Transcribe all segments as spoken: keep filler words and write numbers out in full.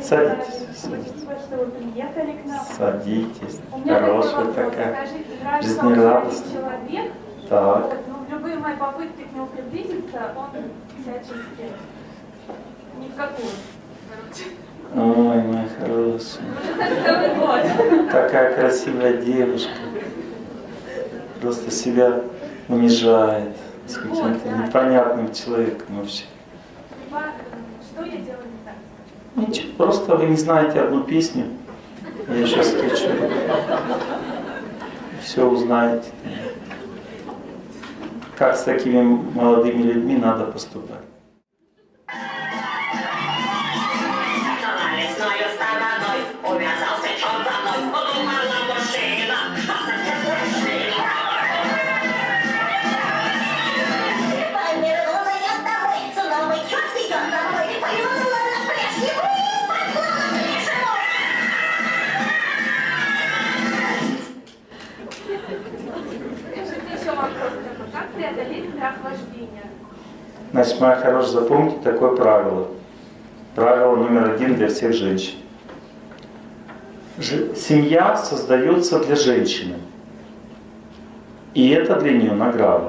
Садитесь. Спасибо, что вы приехали к нам. Садитесь. У меня Хорошая такой вопрос. такая. Скажите, нравится Жизнерадостная. человек, Так. вот, но в любые мои попытки к нему приблизиться, он всячески никакую. Ой, моя хорошая. Целый год. Такая красивая девушка. Просто себя унижает с каким-то Вот, да. непонятным человеком вообще. Что я делаю не так? Ничего, просто вы не знаете одну песню. Я сейчас скажу. Все узнаете. Как с такими молодыми людьми надо поступать. Как преодолеть страх вождения? Значит, моя хорошая, запомните такое правило. Правило номер один для всех женщин. Ж- Семья создается для женщины. И это для нее награда.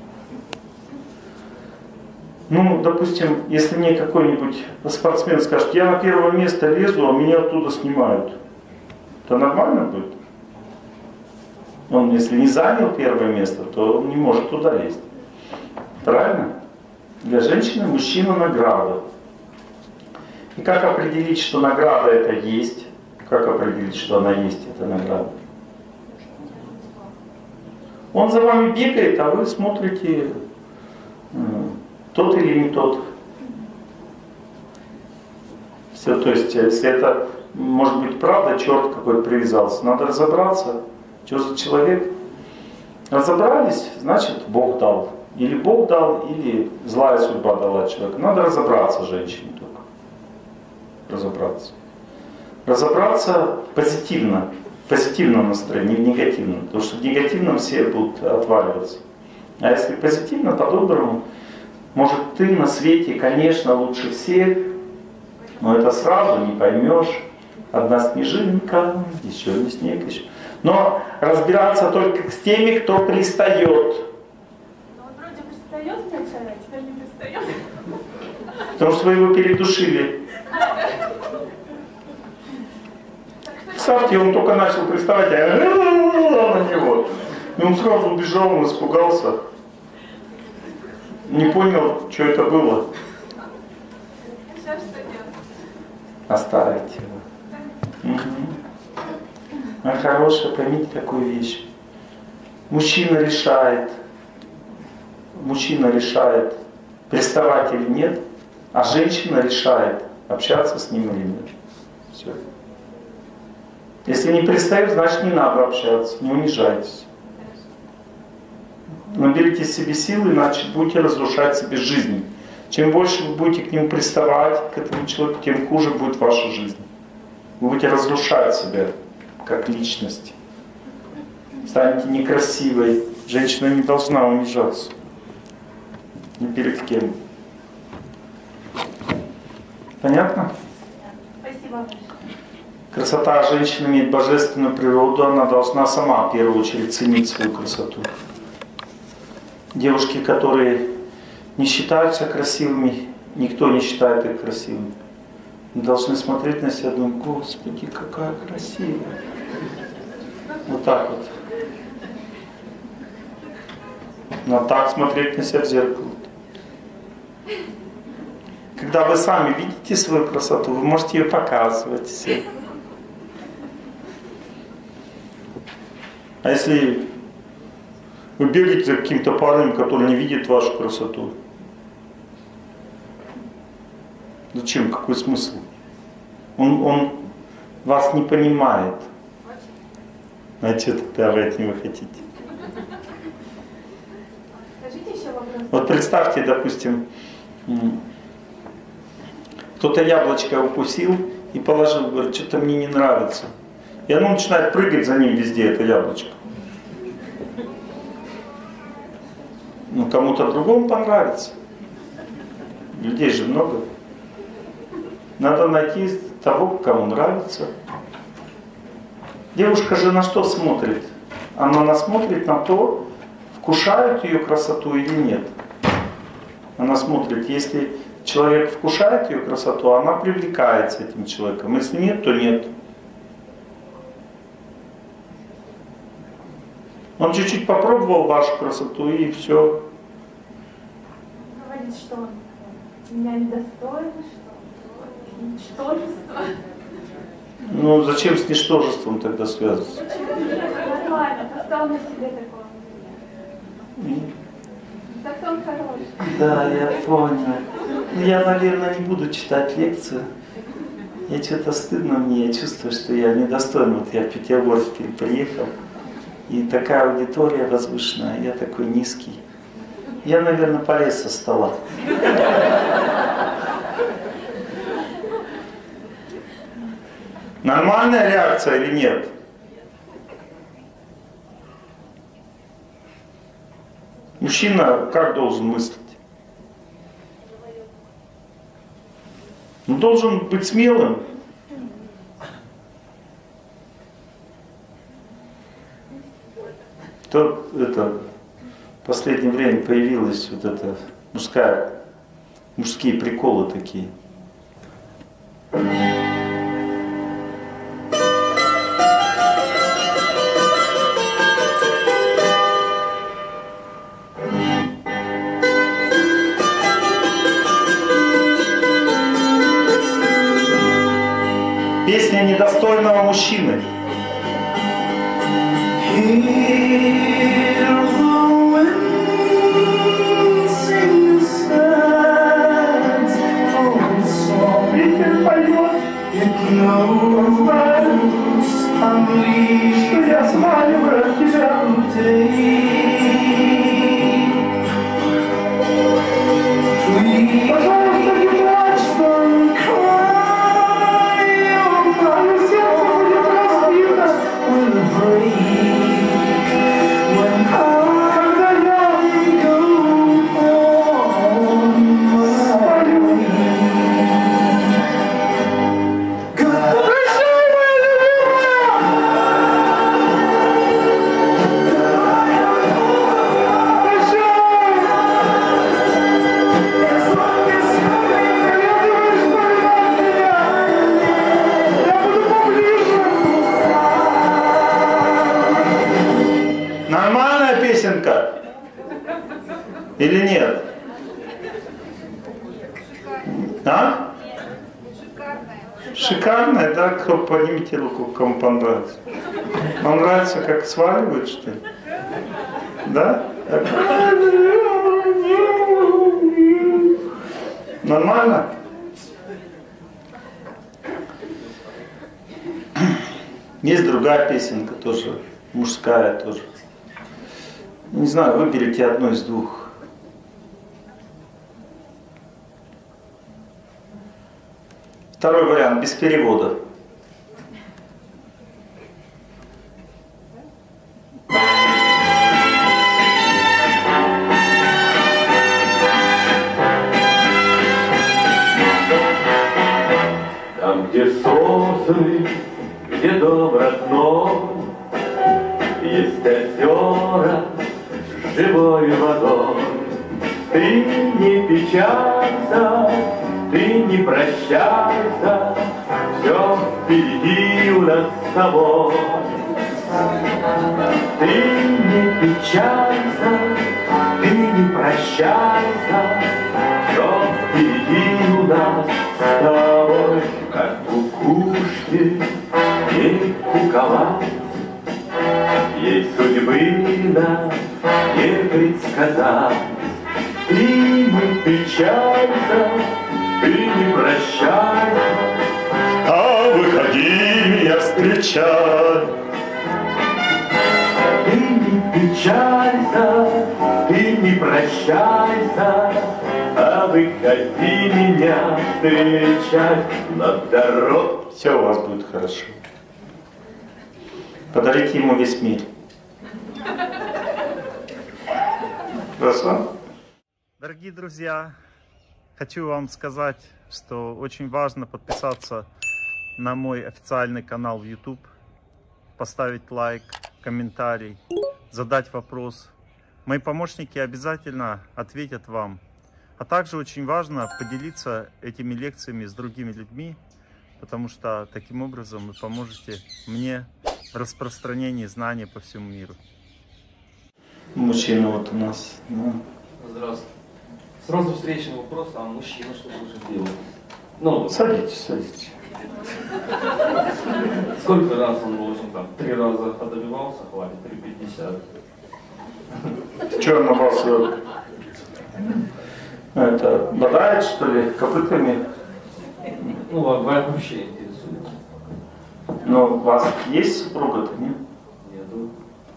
Ну, допустим, если мне какой-нибудь спортсмен скажет, я на первое место лезу, а меня оттуда снимают, то нормально будет? Он, если не занял первое место, то он не может туда лезть. Правильно? Для женщины мужчина награда. И как определить, что награда это есть? Как определить, что она есть, эта награда? Он за вами бегает, а вы смотрите, тот или не тот. Все, то есть, если это, может быть, правда, черт какой-то привязался, надо разобраться, что за человек. Разобрались, значит, Бог дал. Или Бог дал, или злая судьба дала человеку. Надо разобраться женщине только. Разобраться. Разобраться позитивно. Позитивном настроении, не в негативном. Потому что в негативном все будут отваливаться. А если позитивно, по-доброму, может, ты на свете, конечно, лучше всех, но это сразу не поймешь. Одна снежинка, еще не снег, еще. Но разбираться только с теми, кто пристает. Ну он вроде пристает вначале, а теперь не пристает. Потому что вы его передушили. Представьте, он только начал приставать, а я на него. И он сразу убежал, он испугался. Не понял, что это было. Сейчас что делать? Оставить его. Угу. А хорошая, поймите такую вещь. Мужчина решает, мужчина решает, приставать или нет, а женщина решает, общаться с ним или нет. Все. Если не пристает, значит не надо общаться, не унижайтесь. Наберите себе силы, иначе будете разрушать себе жизнь. Чем больше вы будете к нему приставать, к этому человеку, тем хуже будет ваша жизнь. Вы будете разрушать себя как личность. Станете некрасивой. Женщина не должна унижаться. Ни перед кем. Понятно? Спасибо. Красота женщины имеет божественную природу, она должна сама в первую очередь ценить свою красоту. Девушки, которые не считаются красивыми, никто не считает их красивыми, должны смотреть на себя и думать, Господи, какая красивая. Вот так вот. Но так смотреть на себя в зеркало. Когда вы сами видите свою красоту, вы можете ее показывать всем. А если вы бегаете за каким-то парнем, который не видит вашу красоту, зачем? Какой смысл? Он, он вас не понимает. А что тогда вы от него хотите? Скажите еще вопрос. Вот представьте, допустим, кто-то яблочко укусил и положил, говорит, что-то мне не нравится. И оно начинает прыгать за ним везде, это яблочко. Ну, кому-то другому понравится. Людей же много. Надо найти того, кому нравится. Девушка же на что смотрит? Она насмотрит на то, вкушает ее красоту или нет. Она смотрит, если человек вкушает ее красоту, она привлекается этим человеком. Если нет, то нет. Он чуть-чуть попробовал вашу красоту и все. Говорит, что он меня недостоин, что ничтожество. Ну зачем с ничтожеством тогда связываться? Нормально, просто он на себе такой. Так он хороший. Да, я понял. Я, наверное, не буду читать лекцию. Я что-то стыдно мне, я чувствую, что я недостоин. Вот я в Петербург приехал, и такая аудитория возвышенная, я такой низкий. Я, наверное, полез со стола. Нормальная реакция или нет? Мужчина как должен мыслить? Он должен быть смелым. То это в последнее время появилась вот эта мужская, мужские приколы такие. Песня недостойного мужчины. Ветер поет, что я сваливаю от тебя. Пожалуйста, не плачь, мое сердце будет разбито. Когда я свалю. Прощай, моя любимая! Прощай! Нормальная песенка? Или нет? А? Шикарная, да? Кто поднимите руку, кому понравится. Вам нравится, как сваливают, что ли? Да? Нормально? Есть другая песенка тоже, мужская тоже. Не знаю, выберите одну из двух. Второй вариант, без перевода. Там, где сосны, где дом родной, есть озера с живой водой. Ты не печалься, ты не прощайся, все впереди у нас с тобой. Ты не печалься, ты не прощайся, все впереди у нас с тобой. Как в кукушке ей куковать, ей судьбы нам не предсказать. Ты не печалься, ты не прощайся, А выходи меня встречать. ты не печалься, ты не прощайся, а выходи меня встречать на дорогу. Все у вас будет хорошо. Подарите ему весь мир. Хорошо? Дорогие друзья, хочу вам сказать, что очень важно подписаться на мой официальный канал в YouTube, поставить лайк, комментарий, задать вопрос. Мои помощники обязательно ответят вам. А также очень важно поделиться этими лекциями с другими людьми, потому что таким образом вы поможете мне в распространении знаний по всему миру. Мужчина вот у нас. Ну. Здравствуйте. Сразу встречный вопрос, а мужчина что должен делать? Ну, садитесь, садитесь. Сколько раз он должен там? Три раза добивался, хватит, три пятьдесят. Что он набрался? Это, бодает, что ли, копытами? Ну, вообще интересует. Но у вас есть супруга-то, нет? Нету.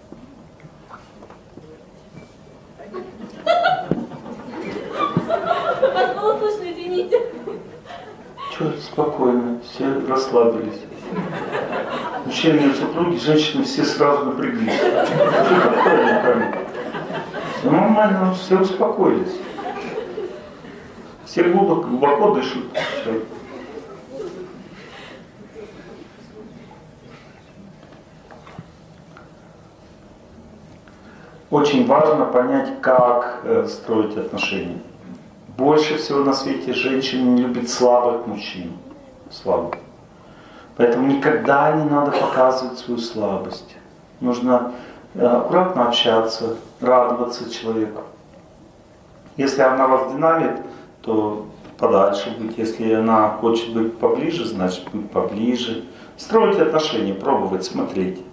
Вас было слышно, извините. Че, спокойно, все расслабились. Мужчины и супруги, женщины все сразу напряглись. Что такое? Все нормально, все успокоились. Все глубоко, глубоко дышат. Все. Очень важно понять, как э, строить отношения. Больше всего на свете женщин не любит слабых мужчин. Слабых. Поэтому никогда не надо показывать свою слабость. Нужно э, аккуратно общаться, радоваться человеку. Если она вас динамит, то подальше быть. Если она хочет быть поближе, значит быть поближе. Строить отношения, пробовать, смотреть.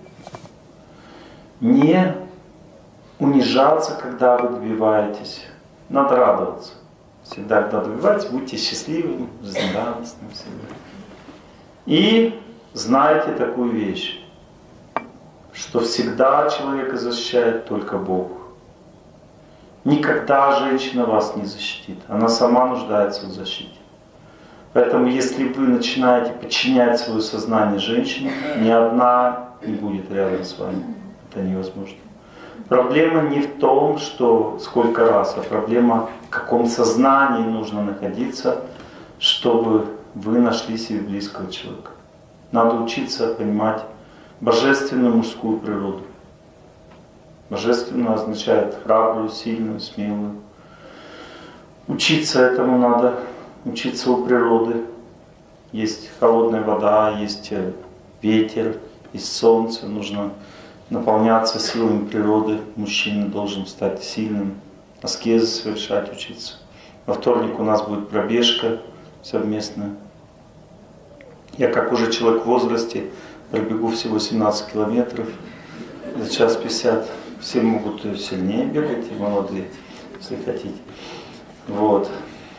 Не унижаться, когда вы добиваетесь. Надо радоваться. Всегда, когда добиваетесь, будьте счастливыми, жизнерадостными всегда. И знайте такую вещь, что всегда человека защищает только Бог. Никогда женщина вас не защитит. Она сама нуждается в защите. Поэтому, если вы начинаете подчинять свое сознание женщине, ни одна не будет рядом с вами. Это невозможно. Проблема не в том, что сколько раз, а проблема, в каком сознании нужно находиться, чтобы вы нашли себе близкого человека. Надо учиться понимать божественную мужскую природу. Божественную означает храбрую, сильную, смелую. Учиться этому надо, учиться у природы. Есть холодная вода, есть ветер, есть солнце. Нужно наполняться силами природы. Мужчина должен стать сильным, аскезы совершать, учиться. Во вторник у нас будет пробежка совместная. Я как уже человек в возрасте пробегу всего семнадцать километров за час пятьдесят. Все могут сильнее бегать, и молодые, если хотите. Вот.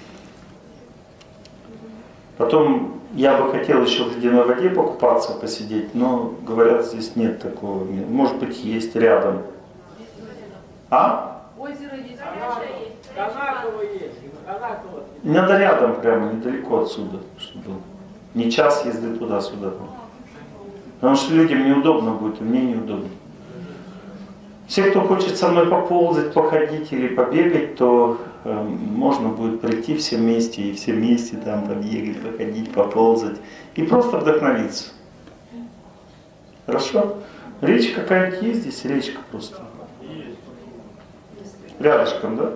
Потом я бы хотел еще в ледяной воде покупаться, посидеть, но говорят, здесь нет такого. Может быть, есть рядом. А? Озеро есть. Канаково есть. Канаково. Надо рядом, прямо недалеко отсюда, чтобы был. Не час езды туда-сюда. Потому что людям неудобно будет, и мне неудобно. Все, кто хочет со мной поползать, походить или побегать, то э, можно будет прийти все вместе и все вместе там побегать, походить, поползать и просто вдохновиться. Хорошо? Речка какая-нибудь есть здесь? Речка просто. Рядышком, да?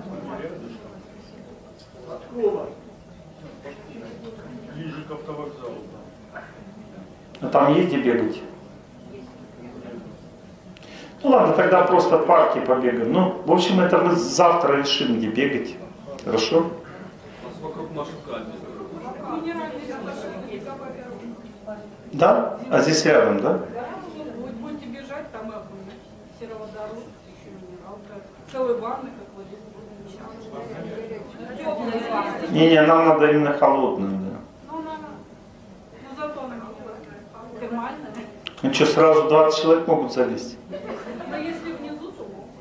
Ближе к автовокзалу. А там есть где бегать? Ну ладно, тогда просто в парке побегаем. Ну, в общем, это мы завтра решим, где бегать. Хорошо? У нас вокруг Машука. Да? А здесь рядом, да? Вы будете бежать, там сероводород, еще минералка, целые ванны, как вот здесь. Теплые ванны. Не-не, нам надо именно холодную, да. Ну, на, на. Ну, зато она термальная. Ну что, сразу двадцать человек могут залезть? Но если внизу, то могут.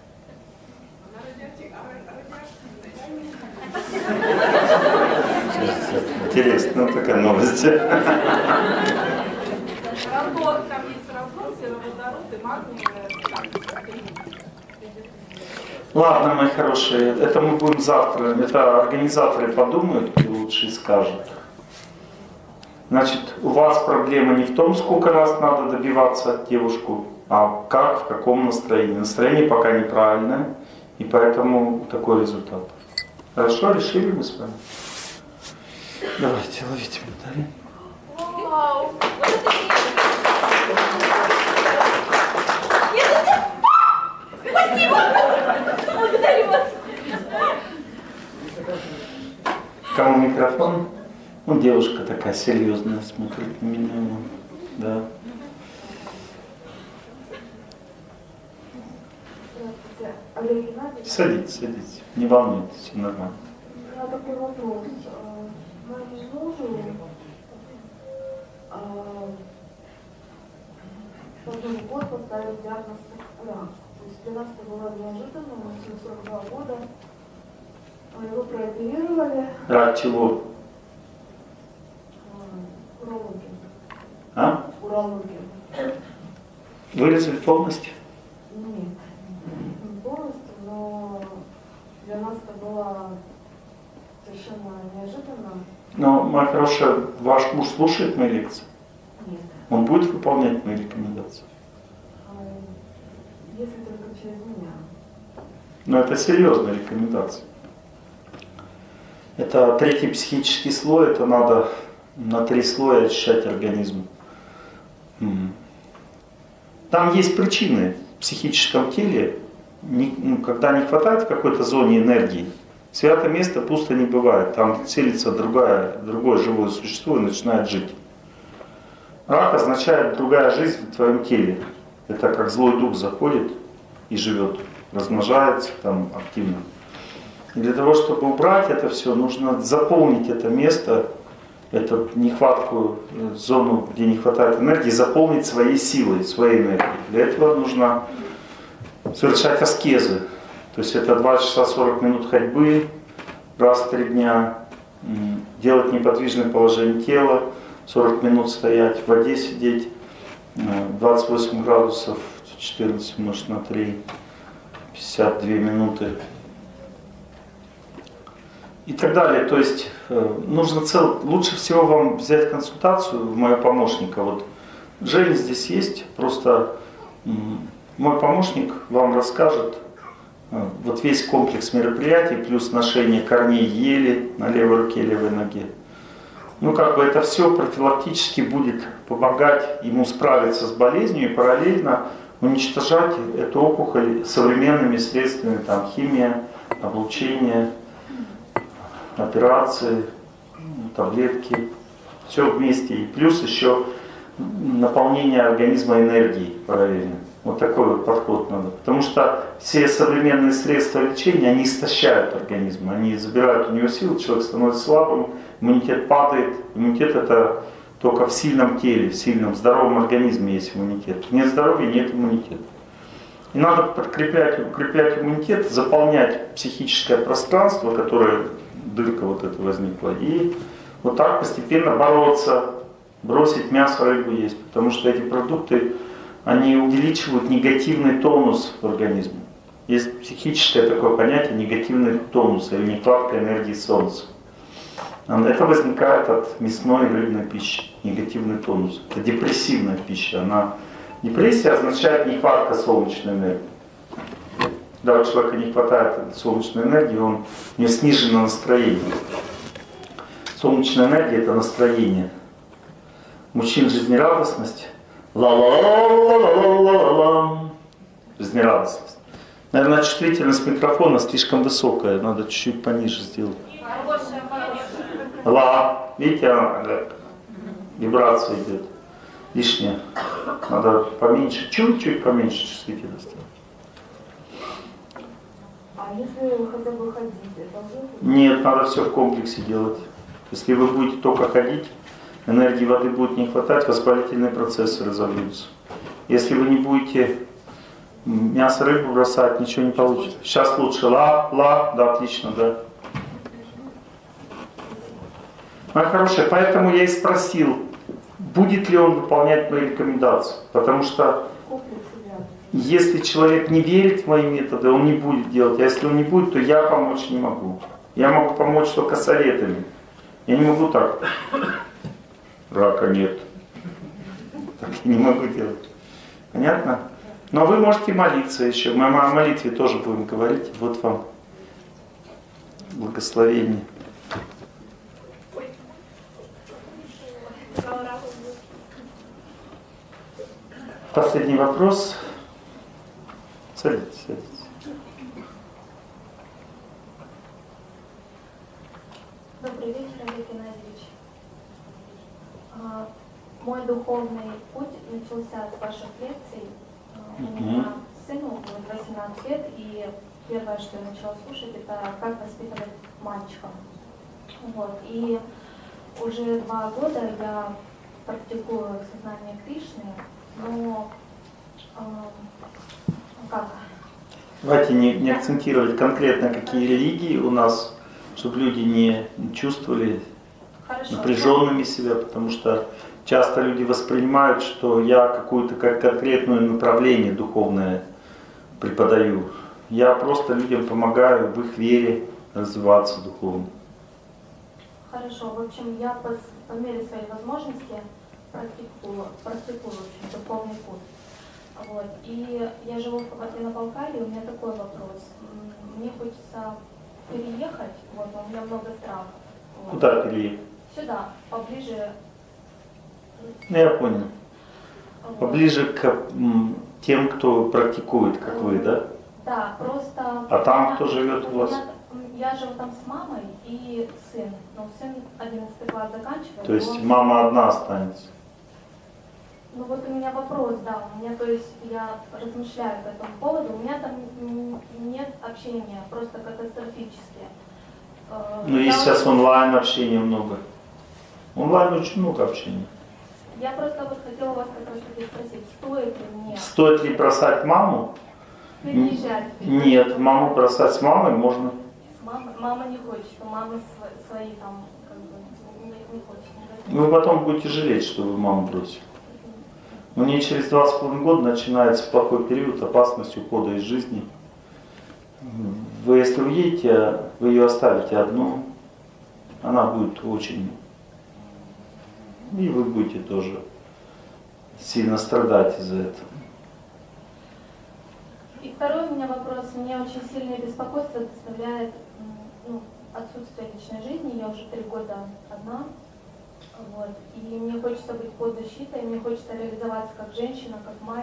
Интересно, ну такая новость. Раздор, там есть раздор, сероводород и магний. Ладно, мои хорошие, это мы будем завтра. Это организаторы подумают и лучше скажут. Значит, у вас проблема не в том, сколько раз надо добиваться девушку, а как, в каком настроении. Настроение пока неправильное, и поэтому такой результат. Хорошо, решили мы с вами? Давайте, ловите медали. Вау! Спасибо! Благодарю вас! Кому микрофон? Ну, девушка такая серьезная, смотрит на меня. Да. Здравствуйте, Олег Геннадьевич. Садитесь, садитесь. Не волнуйтесь, все нормально. У меня такой вопрос. Моему мужу в Новый год поставили диагноз рак. То есть для нас это было неожиданно, ему сорок два года. Его прооперировали. Рак чего? Урологи. А? Урологи. Вырезали полностью? Нет, не полностью, но для нас это было совершенно неожиданно. Но, моя хорошая, ваш муж слушает мои лекции? Нет. Он будет выполнять мои рекомендации? Если только через меня. Но это серьезная рекомендация. Это третий психический слой, это надо на три слоя очищать организм. Там есть причины в психическом теле, когда не хватает в какой-то зоне энергии. Святое место пусто не бывает, там селится другая, другое живое существо и начинает жить. Рак означает другая жизнь в твоем теле. Это как злой дух заходит и живет, размножается там активно. И для того, чтобы убрать это все, нужно заполнить это место, эту нехватку, зону, где не хватает энергии, заполнить своей силой, своей энергией. Для этого нужно совершать аскезы. То есть это два часа сорок минут ходьбы раз в три дня, делать неподвижное положение тела, сорок минут стоять, в воде сидеть, двадцать восемь градусов, четырнадцать умножить на три, пятьдесят две минуты. И так далее. То есть нужно цел... лучше всего вам взять консультацию в моего помощника. Вот Женя здесь есть, просто мой помощник вам расскажет вот весь комплекс мероприятий, плюс ношение корней ели на левой руке, левой ноге. Ну, как бы это все профилактически будет помогать ему справиться с болезнью и параллельно уничтожать эту опухоль современными средствами, там, химия, облучение, операции, таблетки, все вместе. И плюс еще наполнение организма энергией параллельно. Вот такой вот подход надо. Потому что все современные средства лечения, они истощают организм, они забирают у него силы, человек становится слабым, иммунитет падает. Иммунитет это только в сильном теле, в сильном, здоровом организме есть иммунитет. Нет здоровья, нет иммунитета. И надо подкреплять, укреплять иммунитет, заполнять психическое пространство, которое, дырка вот эта возникла, и вот так постепенно бороться, бросить мясо, рыбу есть, потому что эти продукты, они увеличивают негативный тонус в организме. Есть психическое такое понятие негативный тонус или нехватка энергии солнца. Это возникает от мясной и рыбной пищи, негативный тонус. Это депрессивная пища. Она... Депрессия означает нехватка солнечной энергии. Когда у человека не хватает солнечной энергии, он, у него снижено настроение. Солнечная энергия – это настроение. У мужчин жизнерадостность. Ла-ла-ла-ла-ла-ла-ла-ла. Жизнерадостность. Наверное, чувствительность микрофона слишком высокая, надо чуть-чуть пониже сделать. Ла, видите, она, вибрация идет. Лишняя. Надо поменьше, чуть-чуть поменьше чувствительности. А если хотя бы ходить, это уже? Нет, надо все в комплексе делать. Если вы будете только ходить, энергии воды будет не хватать, воспалительные процессы разовьются. Если вы не будете мясо, рыбу бросать, ничего не получится. Сейчас лучше. Ла, ла, да, отлично, да. Моя хорошая, поэтому я и спросил, будет ли он выполнять мои рекомендации. Потому что если человек не верит в мои методы, он не будет делать. А если он не будет, то я помочь не могу. Я могу помочь только советами. Я не могу так рака нет. Так я не могу делать. Понятно? Но вы можете молиться еще. Мы о молитве тоже будем говорить. Вот вам благословение. Последний вопрос. Садитесь, садитесь. Добрый вечер, Олег Геннадьевич. А, Мой духовный путь начался с ваших лекций. А, У меня сыну было восемнадцать лет, и первое, что я начала слушать, это как воспитывать мальчика. Вот. И уже два года я практикую сознание Кришны, но э, как? Давайте не, не акцентировать конкретно, какие религии у нас, чтобы люди не чувствовали Хорошо. напряженными себя, потому что часто люди воспринимают, что я какую-то как конкретное направление духовное преподаю. Я просто людям помогаю в их вере развиваться духовно. Хорошо. В общем, я по, по мере своей возможности практикую, практикую в общем, духовный путь. Вот. И я живу в Кабардино-Балкарии, у меня такой вопрос. Мне хочется переехать, вот, у меня много страхов. Вот. Куда переехать? Сюда, поближе. Ну, я понял. Вот. Поближе к м, тем, кто практикует, как вы, да? Да, просто... А там меня, кто живет у вас? меня, я живу там с мамой и сын. Но сын одиннадцатый класс заканчивает. То есть он... мама одна останется. Ну вот у меня вопрос, да, у меня, то есть я размышляю по этому поводу, у меня там нет общения, просто катастрофически. Ну есть сейчас онлайн общения много. Онлайн очень много общения. Я просто вот хотела вас как раз таки спросить, стоит ли мне... Стоит ли бросать маму? Переезжать? Нет, маму бросать с мамой можно. С мамой? Мама не хочет, что мамы св- свои там, как бы, не, не хочет. Не Вы потом будете жалеть, что вы маму бросили. У нее через два с половиной года начинается плохой период, опасность ухода из жизни. Вы, если уедете, вы ее оставите одну, она будет очень... И вы будете тоже сильно страдать из-за этого. И второй у меня вопрос. Мне очень сильное беспокойство доставляет ну, отсутствие личной жизни. Я уже три года одна. Вот. И мне хочется быть под защитой, мне хочется реализоваться как женщина, как мать.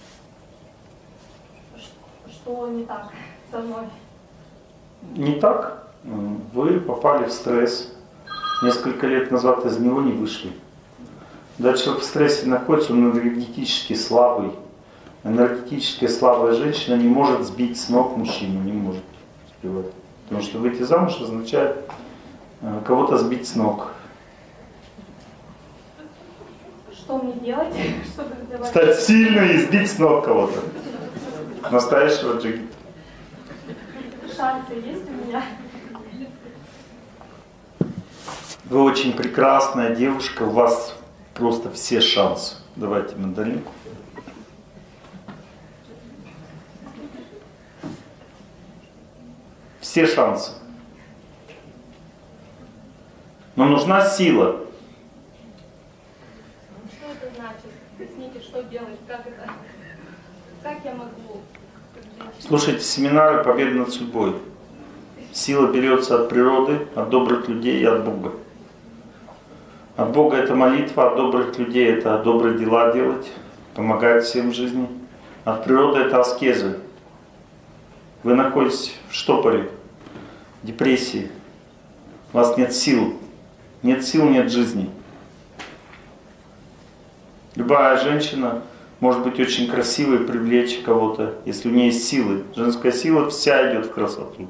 Что не так со мной? Не так. Вы попали в стресс. Несколько лет назад из него не вышли. Дальше человек в стрессе находится, он энергетически слабый. Энергетически слабая женщина не может сбить с ног мужчину, не может успевать. Потому что выйти замуж означает кого-то сбить с ног. Что мне делать, чтобы сбивать? Стать сильной и сбить с ног кого-то. Настоящего джигита. Шансы есть у меня? Вы очень прекрасная девушка, у вас просто все шансы. Давайте мандолинку. Все шансы. Но нужна сила. Что это значит? Объясните, что делать, как это? Как я могу? Слушайте семинары «Победа над судьбой». Сила берется от природы, от добрых людей и от Бога. От Бога это молитва, от добрых людей это добрые дела делать, помогать всем в жизни. От природы это аскезы. Вы находитесь в штопоре, депрессии. У вас нет сил. Нет сил, нет жизни. Любая женщина может быть очень красивой, привлечь кого-то, если у нее есть силы. Женская сила вся идет в красоту.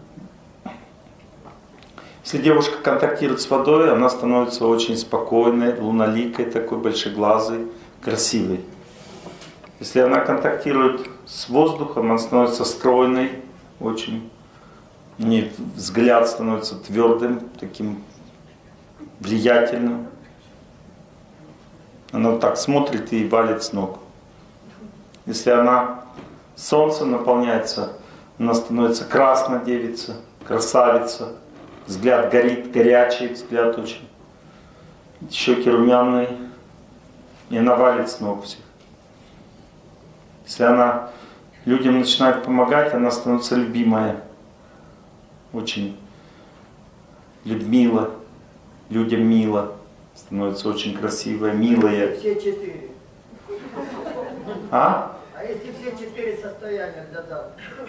Если девушка контактирует с водой, она становится очень спокойной, луноликой, такой большеглазой, красивой. Если она контактирует с воздухом, она становится стройной, очень. У нее взгляд становится твердым, таким влиятельным. Она вот так смотрит и валит с ног. Если она солнцем наполняется, она становится красной девица, красавица. Взгляд горит, горячий взгляд очень. щеки румяные, и она валит с ног всех. Если она людям начинает помогать, она становится любимая. Очень Людмила, людям мило, становится очень красивая, милая. Все четыре. А? А если все четыре состояния дадам?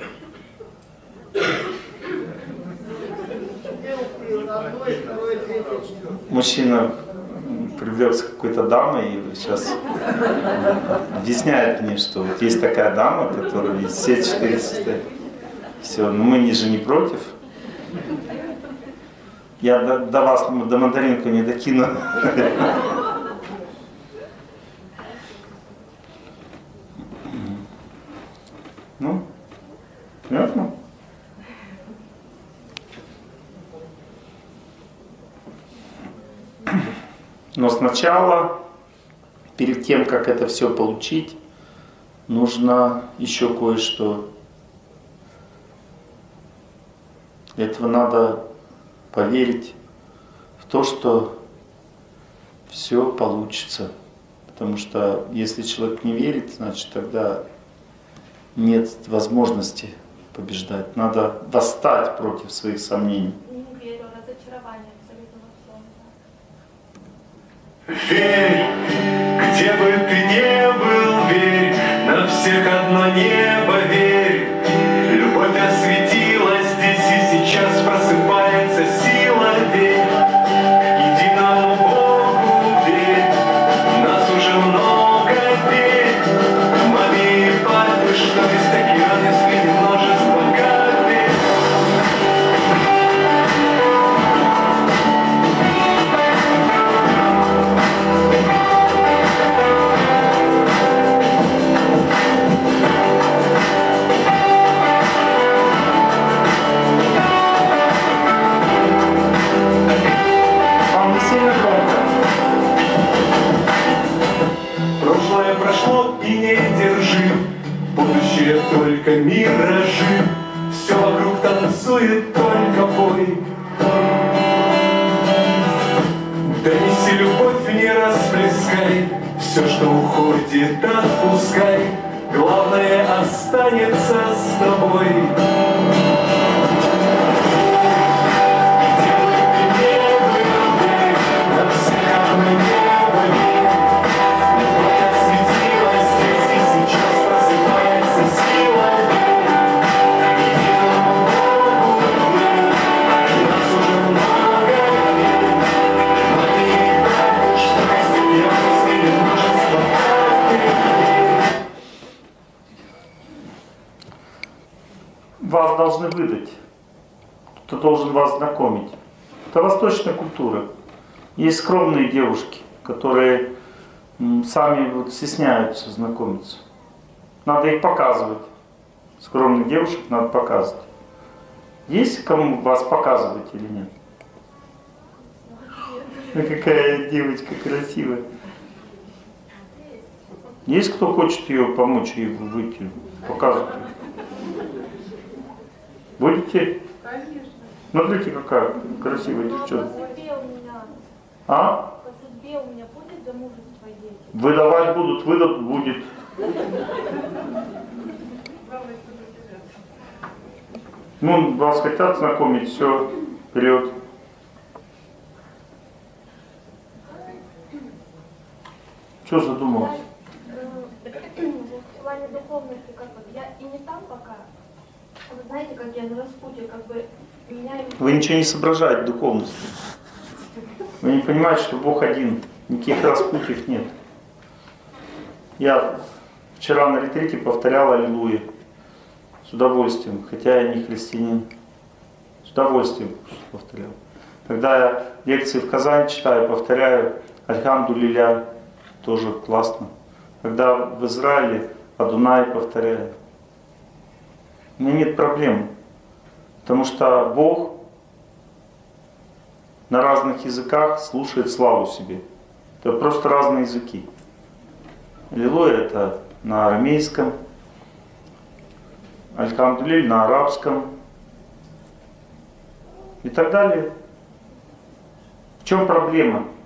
Одно, второе, третье, четвертое. Мужчина привлекся какой-то дамой и сейчас объясняет мне, что вот есть такая дама, которая есть все четыре состояния. Все, но мы же не против. Я до, до вас, до мандаринку не докину. Ну, понятно? Но сначала, перед тем, как это все получить, нужно еще кое-что. Для этого надо поверить в то, что все получится. Потому что если человек не верит, значит тогда нет возможности побеждать. Надо восстать против своих сомнений. Не верю, разочарование абсолютно во всем. Верь, где бы ты ни был, верь, на всех одно небо, верь. Любовь осветила здесь и сейчас просыпается сила, верь. Единому Богу верь, нас уже много, верь. Маме и папе, что есть океаны среди множества гор, верь. Вам не сильно громко? Прошлое прошло и не держи, будущее только миражи. Все вокруг танцует только бой. Донеси любовь, не расплескай, все, что уходит, отпускай. Главное останется с тобой. Где бы ты ни был, верь, на всех одно небо, верь. Любовь осветила здесь и сейчас просыпается сила, верь. Единому Богу верь, нас уже много, верь. Маме и папе, что есть океаны среди множества гор, верь. Вас должны выдать. Кто должен вас знакомить. Это восточная культура. Есть скромные девушки, которые м, сами вот стесняются знакомиться. Надо их показывать. Скромных девушек надо показывать. Есть кому вас показывать или нет? Ну, какая девочка красивая. Есть кто хочет ее помочь ей выйти, показывать? Будете? Конечно. Смотрите, какая красивая Но по девчонка. судьбе у меня, А? по судьбе у меня будет замужество и дети? Выдавать будут, выдадут, будет. Главное, что достигаться. Ну, вас хотят знакомить, все, вперед. Что задумалась? В плане духовности, как вот, я и не там пока. Вы знаете, как я на распутье, как бы меня... Вы ничего не соображаете в духовности. Вы не понимаете, что Бог один. Никаких распутьев нет. Я вчера на ретрите повторял «Аллилуйя». С удовольствием, хотя я не христианин. С удовольствием повторял. Когда я лекции в Казани читаю, повторяю «Альхамду-лиля». Тоже классно. Когда в Израиле «Адунай» повторяю. У меня нет проблем. Потому что Бог на разных языках слушает славу себе. Это просто разные языки. Аллилуйя — это на арамейском, Аль-Хамдулиль на арабском и так далее. В чем проблема?